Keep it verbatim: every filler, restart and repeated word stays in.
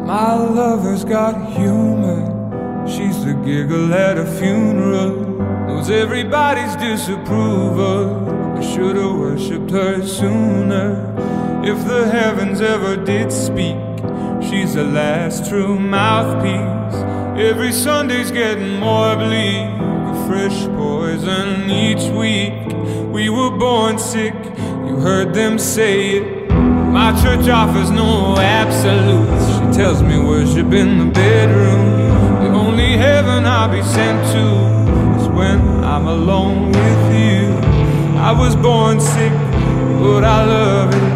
My lover's got humor. She's the giggle at a funeral. Knows everybody's disapproval. I should've worshipped her sooner. If the heavens ever did speak, she's the last true mouthpiece. Every Sunday's getting more bleak, a fresh poison each week. We were born sick, you heard them say it. My church offers no absolutes. She tells me worship in the bedroom. The only heaven I'll be sent to is when I'm alone with you. I was born sick, but I love it